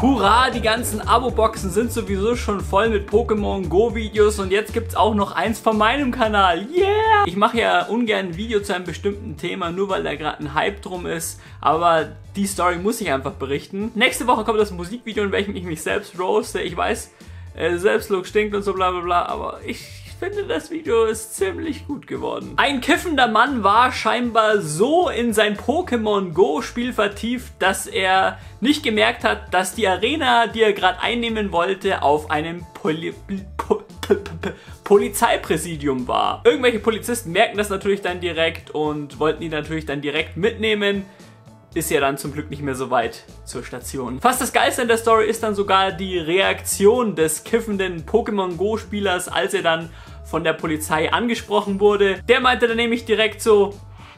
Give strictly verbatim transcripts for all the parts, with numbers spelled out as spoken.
Hurra, die ganzen Abo-Boxen sind sowieso schon voll mit Pokémon Go Videos und jetzt gibt es auch noch eins von meinem Kanal. Yeah! Ich mache ja ungern ein Video zu einem bestimmten Thema, nur weil da gerade ein Hype drum ist, aber die Story muss ich einfach berichten. Nächste Woche kommt das Musikvideo, in welchem ich mich selbst roaste. Ich weiß, äh, Selbstlook stinkt und so bla bla bla, aber ich finde, das Video ist ziemlich gut geworden. Ein kiffender Mann war scheinbar so in sein Pokémon Go Spiel vertieft, dass er nicht gemerkt hat, dass die Arena, die er gerade einnehmen wollte, auf einem Poli po Polizeipräsidium war. Irgendwelche Polizisten merken das natürlich dann direkt und wollten ihn natürlich dann direkt mitnehmen. Ist ja dann zum Glück nicht mehr so weit zur Station. Fast das Geilste in der Story ist dann sogar die Reaktion des kiffenden Pokémon Go Spielers, als er dann von der Polizei angesprochen wurde. Der meinte dann nämlich direkt so: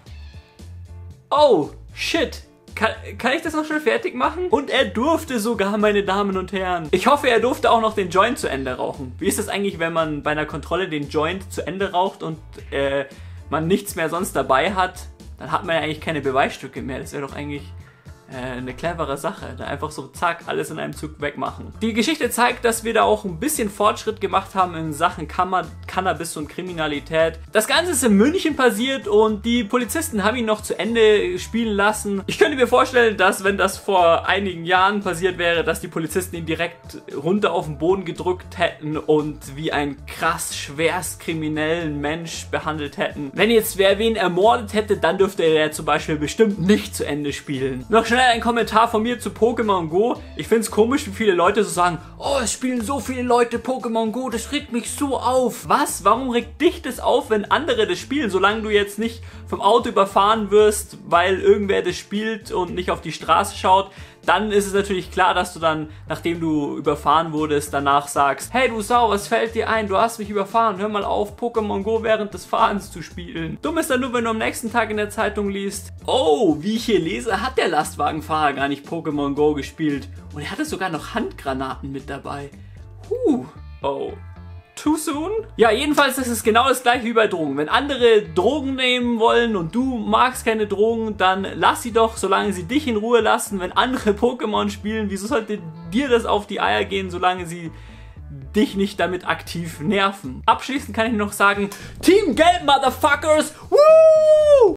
Oh, shit, kann, kann ich das noch schnell fertig machen? Und er durfte sogar, meine Damen und Herren. Ich hoffe, er durfte auch noch den Joint zu Ende rauchen. Wie ist das eigentlich, wenn man bei einer Kontrolle den Joint zu Ende raucht und äh, man nichts mehr sonst dabei hat? Dann hat man ja eigentlich keine Beweisstücke mehr. Das wäre doch eigentlich äh, eine clevere Sache. Da einfach so zack, alles in einem Zug wegmachen. Die Geschichte zeigt, dass wir da auch ein bisschen Fortschritt gemacht haben in Sachen Kammer Cannabis und Kriminalität. Das Ganze ist in München passiert und die Polizisten haben ihn noch zu Ende spielen lassen. Ich könnte mir vorstellen, dass wenn das vor einigen Jahren passiert wäre, dass die Polizisten ihn direkt runter auf den Boden gedrückt hätten und wie einen krass schwerst kriminellen Mensch behandelt hätten. Wenn jetzt wer wen ermordet hätte, dann dürfte er zum Beispiel bestimmt nicht zu Ende spielen. Noch schnell ein Kommentar von mir zu Pokémon Go. Ich finde es komisch, wie viele Leute so sagen: Oh, es spielen so viele Leute Pokémon Go, das regt mich so auf. Was? Warum regt dich das auf, wenn andere das spielen? Solange du jetzt nicht vom Auto überfahren wirst, weil irgendwer das spielt und nicht auf die Straße schaut, dann ist es natürlich klar, dass du dann, nachdem du überfahren wurdest, danach sagst: Hey du Sau, was fällt dir ein? Du hast mich überfahren, hör mal auf, Pokémon Go während des Fahrens zu spielen. Dumm ist dann nur, wenn du am nächsten Tag in der Zeitung liest: Oh, wie ich hier lese, hat der Lastwagenfahrer gar nicht Pokémon Go gespielt. Und er hatte sogar noch Handgranaten mit dabei. Huh, oh. Too soon? Ja, jedenfalls ist es genau das gleiche wie bei Drogen. Wenn andere Drogen nehmen wollen und du magst keine Drogen, dann lass sie doch, solange sie dich in Ruhe lassen. Wenn andere Pokémon spielen, wieso sollte dir das auf die Eier gehen, solange sie dich nicht damit aktiv nerven? Abschließend kann ich noch sagen: Team Gelb, Motherfuckers! Woo!